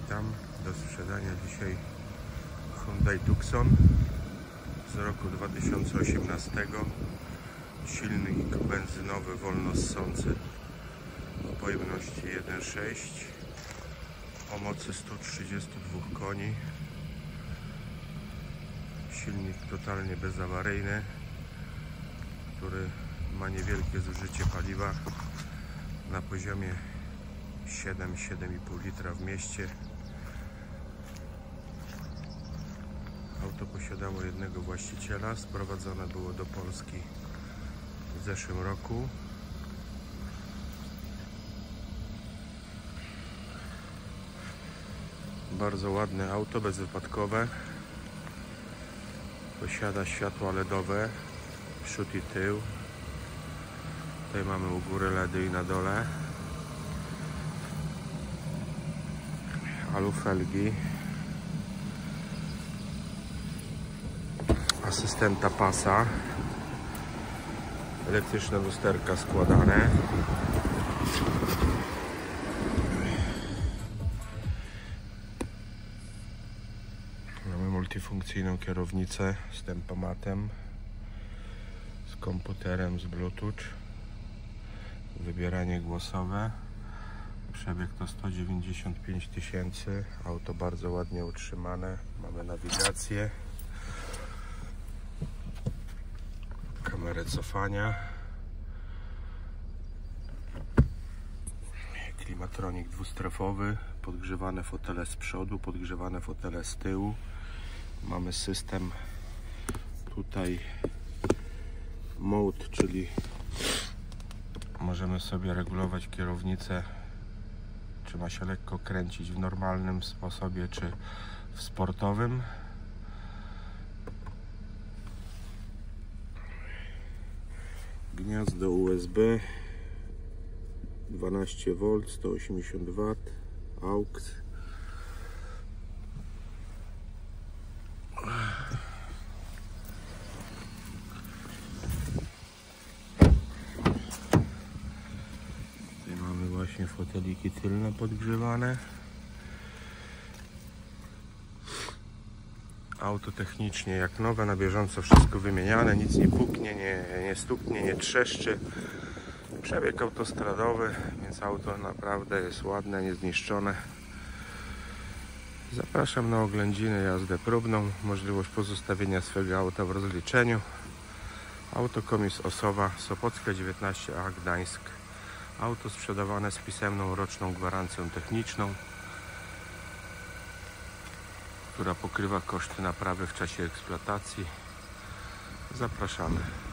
Witam. Do sprzedania dzisiaj Hyundai Tucson z roku 2018. Silnik benzynowy wolno ssący o pojemności 1.6 o mocy 132 koni. Silnik totalnie bezawaryjny, który ma niewielkie zużycie paliwa na poziomie 7,5 litra w mieście. Auto posiadało jednego właściciela, sprowadzone było do Polski w zeszłym roku. Bardzo ładne auto, bezwypadkowe. Posiada światła LEDowe, przód i tył. Tutaj mamy u góry LEDy i na dole. Alufelgi, asystenta pasa, elektryczne lusterka składane, mamy multifunkcyjną kierownicę z tempomatem, z komputerem, z Bluetooth, wybieranie głosowe. Przebieg to 195 tysięcy. Auto bardzo ładnie utrzymane. Mamy nawigację, kamerę cofania, klimatronik dwustrefowy, podgrzewane fotele z przodu, podgrzewane fotele z tyłu. Mamy system tutaj mode, czyli możemy sobie regulować kierownicę, czy ma się lekko kręcić w normalnym sposobie, czy w sportowym. Gniazdo USB 12V, 180W, AUX. Właśnie foteliki tylne podgrzewane. Auto technicznie jak nowe, na bieżąco wszystko wymieniane, nic nie puknie, nie stuknie, nie trzeszczy. Przebieg autostradowy, więc auto naprawdę jest ładne, niezniszczone. Zapraszam na oględziny, jazdę próbną, możliwość pozostawienia swojego auta w rozliczeniu. Autokomis Osowa, Sopocka 19A, Gdańsk. Auto sprzedawane z pisemną roczną gwarancją techniczną, która pokrywa koszty naprawy w czasie eksploatacji. Zapraszamy.